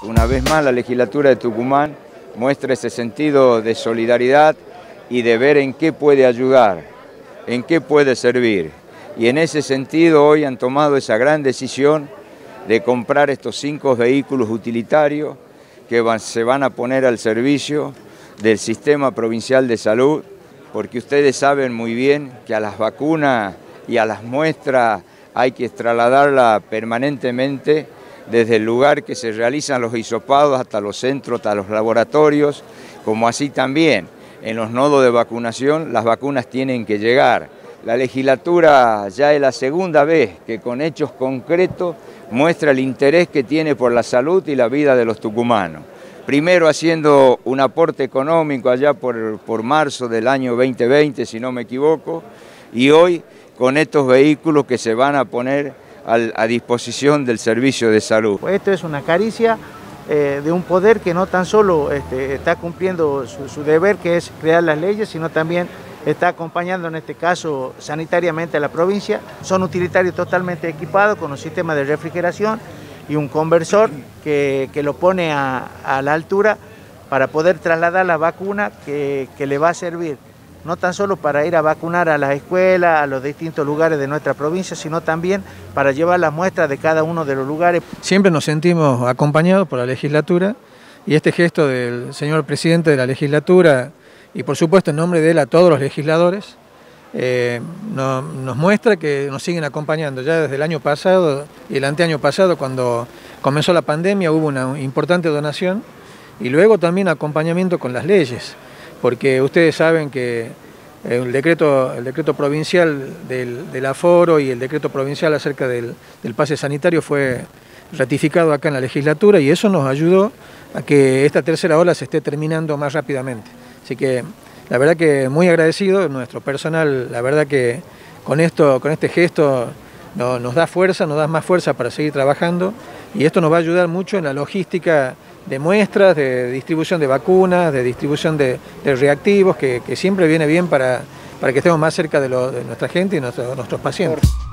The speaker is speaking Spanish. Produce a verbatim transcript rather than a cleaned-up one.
una vez más la legislatura de Tucumán muestra ese sentido de solidaridad y de ver en qué puede ayudar, en qué puede servir. Y en ese sentido hoy han tomado esa gran decisión de comprar estos cinco vehículos utilitarios que van, se van a poner al servicio del Sistema Provincial de Salud, porque ustedes saben muy bien que a las vacunas y a las muestras hay que trasladarlas permanentemente desde el lugar que se realizan los hisopados hasta los centros, hasta los laboratorios, como así también en los nodos de vacunación las vacunas tienen que llegar. La legislatura ya es la segunda vez que con hechos concretos muestra el interés que tiene por la salud y la vida de los tucumanos. Primero haciendo un aporte económico allá por, por marzo del año veinte veinte, si no me equivoco, y hoy con estos vehículos que se van a poner al, a disposición del servicio de salud. Esto es una caricia eh, de un poder que no tan solo este, está cumpliendo su, su deber, que es crear las leyes, sino también está acompañando en este caso sanitariamente a la provincia. Son utilitarios totalmente equipados con un sistema de refrigeración y un conversor que, que lo pone a, a la altura para poder trasladar la vacuna que, que le va a servir, no tan solo para ir a vacunar a las escuelas, a los distintos lugares de nuestra provincia, sino también para llevar las muestras de cada uno de los lugares. Siempre nos sentimos acompañados por la legislatura y este gesto del señor presidente de la legislatura y por supuesto en nombre de él a todos los legisladores, eh, no, nos muestra que nos siguen acompañando. Ya desde el año pasado y el anteaño pasado, cuando comenzó la pandemia, hubo una importante donación y luego también acompañamiento con las leyes, porque ustedes saben que el decreto, el decreto provincial del, del aforo y el decreto provincial acerca del, del pase sanitario fue ratificado acá en la legislatura y eso nos ayudó a que esta tercera ola se esté terminando más rápidamente. Así que la verdad que muy agradecido, nuestro personal, la verdad que con esto, con este gesto no, nos da fuerza, nos da más fuerza para seguir trabajando y esto nos va a ayudar mucho en la logística de muestras, de distribución de vacunas, de distribución de, de reactivos, que, que siempre viene bien para, para que estemos más cerca de, lo, de nuestra gente y nuestro, nuestros pacientes.